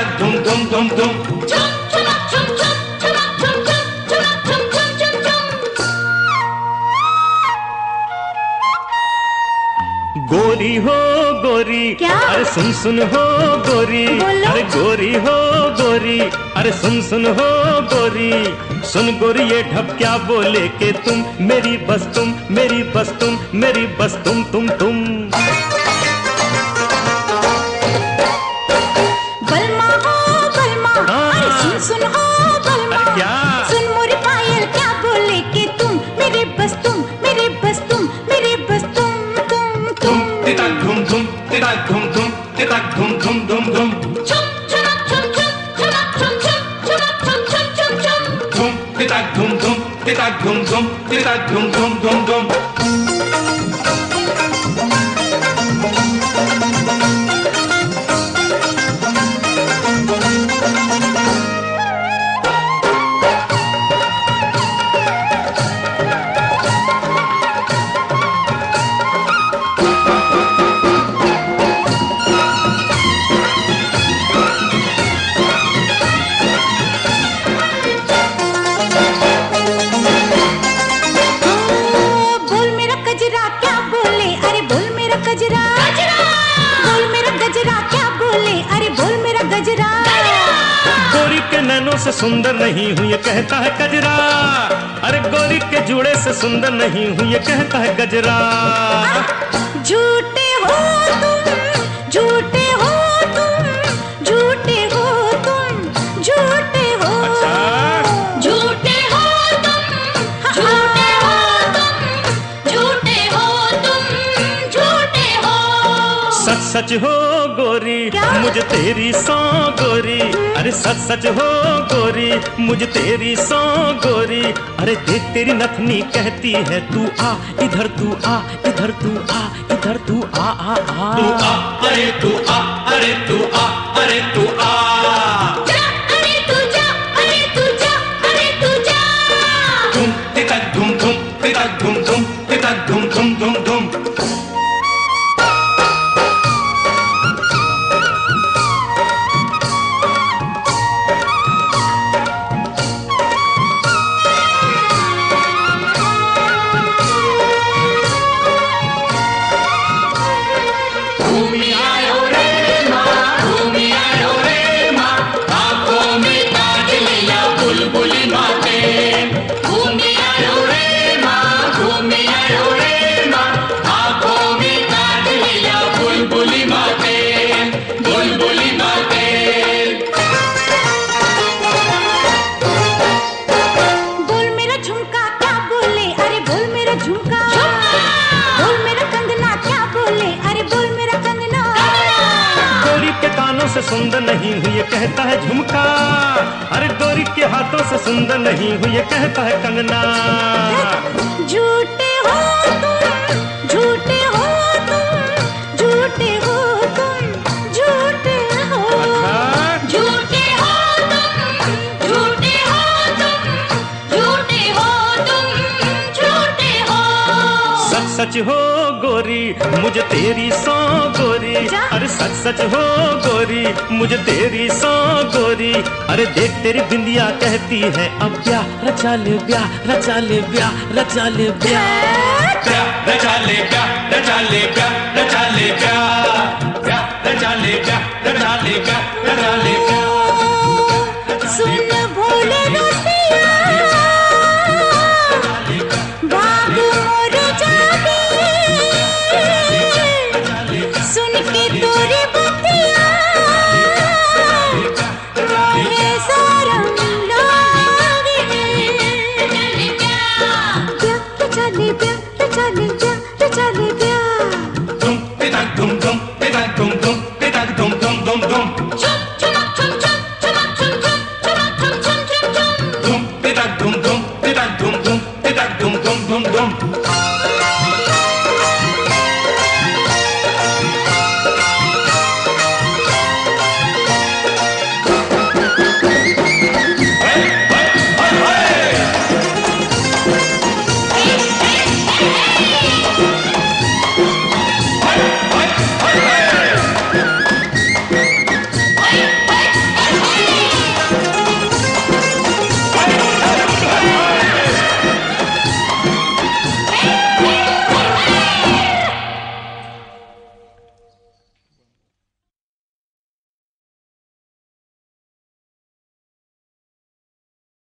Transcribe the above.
तितक धुम धुम धुम धुम। गोरी हो गोरी, क्या? अरे सुन सुन हो गोरी, बोलो। अरे गोरी हो गोरी, अरे सुन सुन हो गोरी, सुन गोरी ये ढप क्या बोले के तुम मेरी बस तुम मेरी बस तुम मेरी बस तुम। बलमा हो बलमा, अरे सुन सुन हो बलमा, अरे क्या? सुन मोरी पायल क्या बोले के तुम मेरे बस तुम मेरे बस तुम मेरे बस तुम। तितक धुम धुम तितक धुम धुम तितक धुम धुम धुम धुम। धुम तितक धुम धुम तितक धुम धुम तितक धुम धुम धुम धुम। नैनों से सुंदर नहीं हूँ ये कहता है गजरा, अरे गोरी के जुड़े से सुंदर नहीं हूँ ये कहता है गजरा। झूठे हो तुम झूठे हो तुम झूठे हो तुम झूठे हो। अच्छा? झूठे हो तुम झूठे हो तुम झूठे हो तुम झूठे हो। सच सच हो गोरी, मुझे तेरी सौ गोरी, अरे सच सच हो गोरी, मुझे तेरी सौ गोरी, अरे देख तेरी नथनी कहती है तू आ इधर तू आ इधर तू आ इधर तू आ आ आ। तू आ अरे तू आ अरे तू आ अरे तू आ। जा अरे तू जा अरे तू जा अरे तू जा। धुम तितक धुम धुम तितक धुम धुम तितक धुम धुम धुम धुम। से सुंदर नहीं हूँ ये कहता है झुमका, अरे गोरी के हाथों से सुंदर नहीं हूँ ये कहता है कंगना। झूठे हो तुम झूठे हो तुम झूठे हो तुम झूठे हो। अच्छा? झूठे हो तुम झूठे हो तुम झूठे हो तुम झूठे हो। सच सच हो गोरी, मुझे तेरी सौ गोरी, अरे सच सच हो गोरी, मुझे तेरी सौ गोरी, अरे देख तेरी बिंदिया कहती है अब ब्याह रचा ले ब्याह रचा ले ब्याह रचा ले ब्याह रचा ले ब्याह रचा ले ब्याह रचा ले ब्याह रचा ले ब्याह रचा ले ब्याह रचा ले।